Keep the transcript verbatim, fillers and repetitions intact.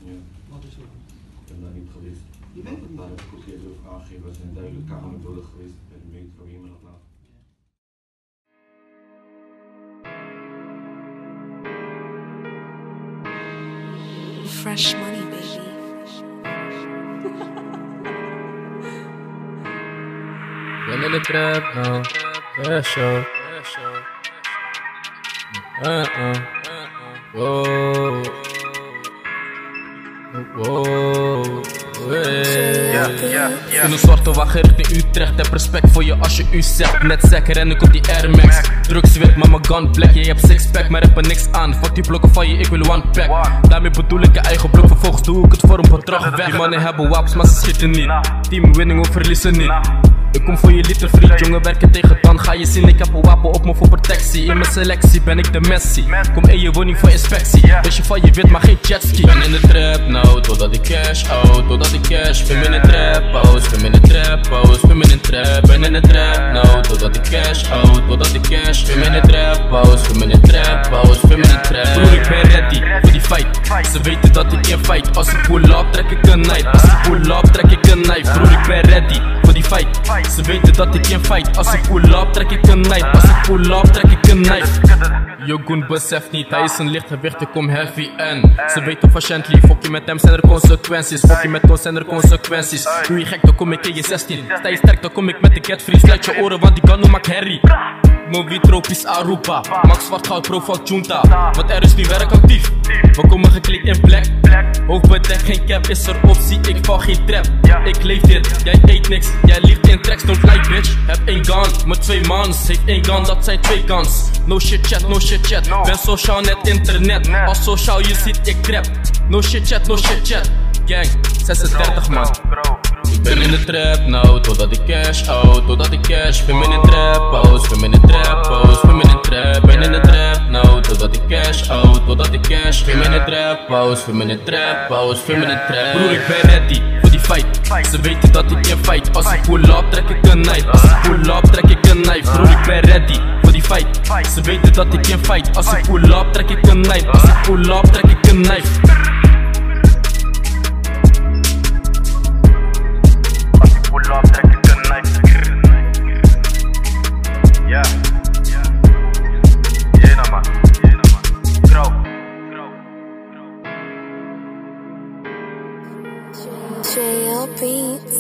Ja. Wat is dat? Ik ben daar niet geweest. Je bent er niet? Daar heb ik ook eerder over aangegeven. We zijn duidelijk kamerbeelden geweest bij de metro in mijn laat. Fresh money, baby. Ben in de trap nou, yeah show. Uh uh, wow, wow, hey. Ja, ja, ja. In een zwarte wagen richting Utrecht. Heb respect voor je als je u zegt. Net zeker ren ik op die Air Max. Drugs wit, maar mijn gun black. Je hebt sixpack, maar heb er niks aan. Fuck die blokken van je, ik wil one pack. Daarmee bedoel ik je eigen blok. Vervolgens doe ik het voor een bedrag weg. Die mannen hebben wapens, maar ze schieten niet. Team winning of verliezen niet. Ik kom voor je liter vriend, jongen werken tegen dan ga je zien. Ik heb een wapen op me voor protectie. In mijn selectie ben ik de Messi. Kom in je woning voor inspectie. Wees je van je wit, maar geen jetski. Ben in de trap nou, totdat ik cash out, totdat ik cash. Vim in de trap house, vim in de trap house, vim in de trap. Ben in de trap nou, totdat ik cash out, totdat ik cash. Vim in de trap house, vim in de trap house, vim in de trap. Broer, ik ben ready voor die fight. Ze weten dat ik in fight. Als ik pull up, trek ik een knife. Als ik pull up, trek ik een knife. Broer, ik ben ready voor die fight. Ze weten dat ik in fight. Als ik pull up, trek ik een knife. Als ik pull up, trek ik een knife. Jogun beseft niet, hij is een lichtgewicht, ik kom heavy en ze weten van Shantley, fuck je met hem zijn er consequenties. Fuck je met ons zijn er consequenties. Doe je gek, dan kom ik in je zestien. Sta je sterk, dan kom ik met de catfree. Sluit je oren, want die gun maakt herrie. Moby tropisch Aruba, Max zwart goud pro van Junta. Want er is nu werk actief. We komen gekleed in black. Hoofdbedek, geen cap, is er optie, ik val geen trap. Ik leef dit, jij eet niks, jij ligt in tracks, don't lie bitch. Heb één gun, met twee mans, heeft één gun, dat zijn twee guns. No shit chat, no shit chat, ben sociaal net internet. Als sociaal je ziet ik trap. No shit chat, no shit chat. Gang, zesendertig man. Ik ben in de trap nou, totdat ik cash out, totdat ik cash. Vim in de trap house, vim in de trap house, vim in de trap. Ben in de trap nou, totdat ik cash out, totdat ik cash. Vim in de trap house, vim in de trap house, vim in de trap. Broer, ik ben ready voor die fight. Ze weten dat ik in fight. Als ik pull up, trek ik een knife. Als ik pull up, trek ik een knife. Broer, ik ben ready voor die fight. Ze weten dat ik in fight. Als ik pull up, trek ik een knife. Als ik pull up, trek ik een knife. Pull up, trek ik een knife. Ja. Jena man. Trouw. J L Beats.